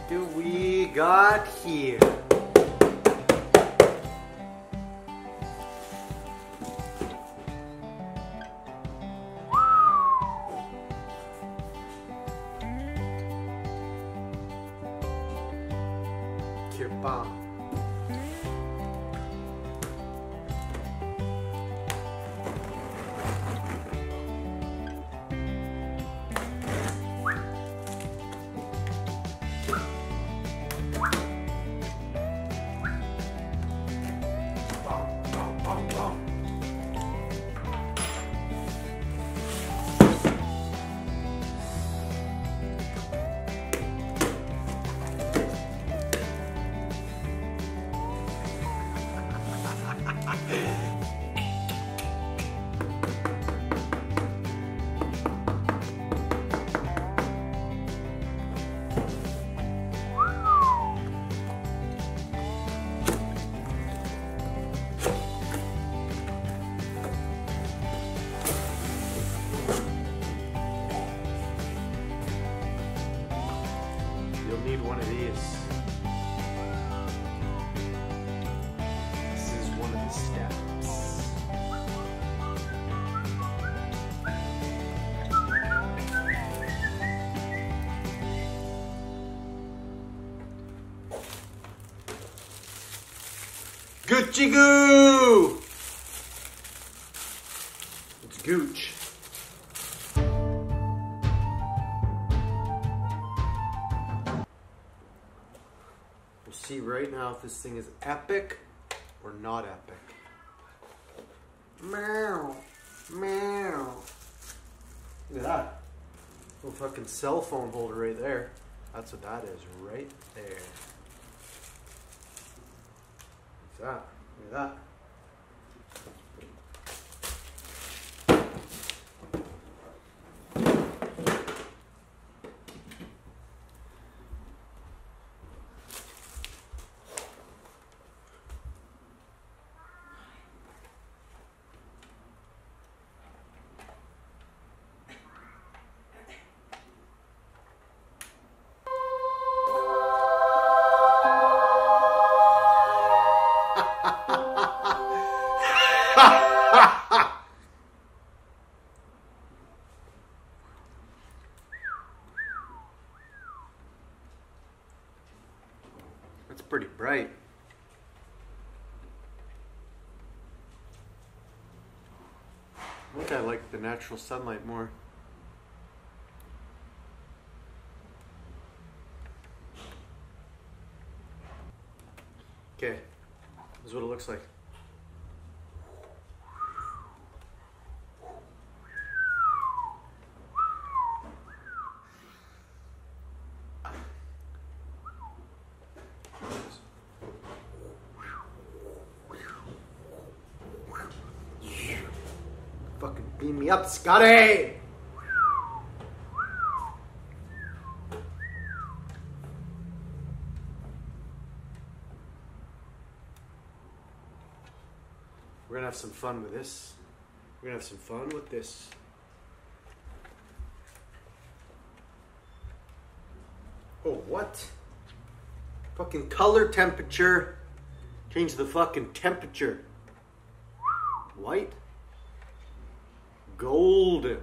do we got here? Kirpan. You'll need one of these. This is one of the steps. Gucci goo! It's gooch. We'll see right now if this thing is epic or not epic. Meow, meow. Look at that. Little fucking cell phone holder right there. That's what that is, right there. What's that? Look at that. That's pretty bright. I think I like the natural sunlight more. Okay, this is what it looks like. Fucking beam me up, Scotty! We're gonna have some fun with this. We're gonna have some fun with this. Oh, what? Fucking color temperature. Change the fucking temperature. White. Golden.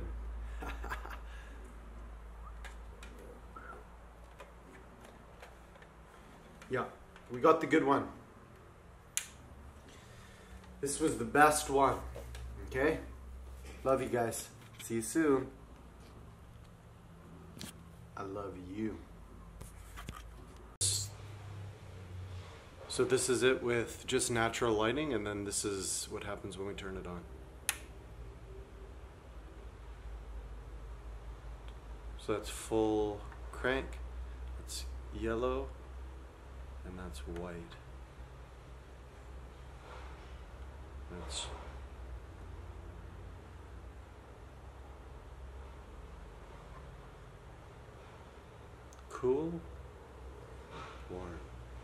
Yeah, we got the good one. This was the best one. Okay? Love you guys. See you soon. I love you. So this is it with just natural lighting, and then this is what happens when we turn it on. So that's full crank, that's yellow, and that's white. That's cool, warm.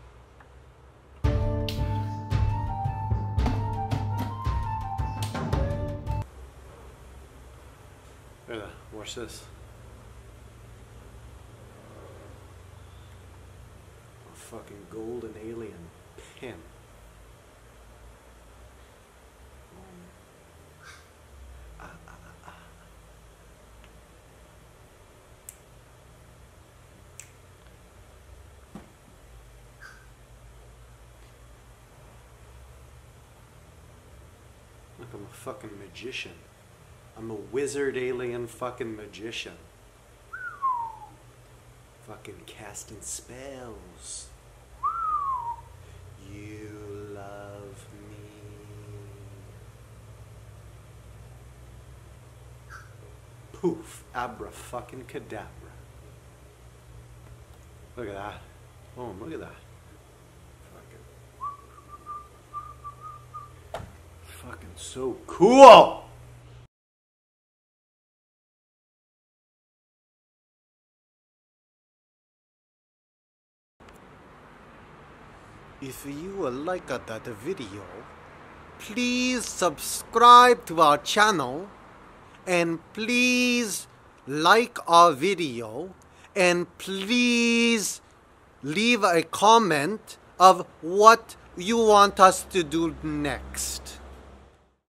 Yeah, watch this. fucking golden alien pen. Look, I'm a fucking magician. I'm a wizard alien fucking magician. Fucking casting spells. You love me. Poof. Abra fucking cadabra. Look at that. Oh, look at that. Fucking so cool! If you like that video, please subscribe to our channel and please like our video and please leave a comment of what you want us to do next.